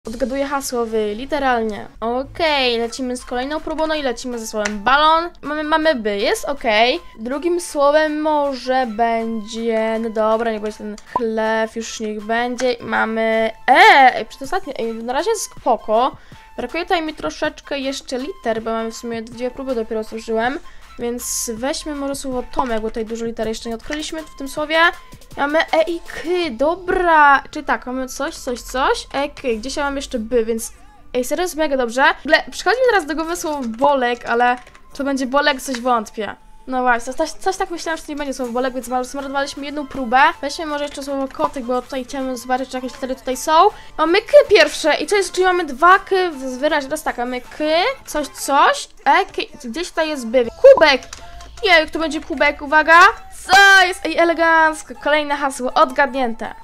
Odgaduję hasło literalnie. Okej, lecimy z kolejną próbą, no i lecimy ze słowem balon. Mamy by, jest okej. Drugim słowem może będzie, no dobra, niech będzie ten chleb, już niech będzie. Mamy, przedostatnie, na razie jest spoko. Brakuje tutaj mi troszeczkę jeszcze liter, bo mamy w sumie 2 próby dopiero zużyłem. Więc weźmy może słowo Tomek, bo tutaj dużo liter jeszcze nie odkryliśmy w tym słowie. Mamy i k, dobra. Czyli tak, mamy coś. K, gdzieś ja mam jeszcze by, więc serio jest mega dobrze. W ogóle przychodzi mi teraz do głowy słowo bolek, ale to będzie bolek, coś wątpię. No właśnie, coś tak myślałam, że to nie będzie słowo bolek, więc zmarnowaliśmy jedną próbę. Weźmy może jeszcze słowo kotek, bo tutaj chciałem zobaczyć, czy jakieś litery tutaj są. Mamy k pierwsze i to jest, czyli mamy 2 k wyraźnie, teraz tak, mamy k, coś, k, gdzieś tutaj jest by. Kubek! Jej, to będzie kubek, uwaga! Co jest? Elegancko, kolejne hasło odgadnięte.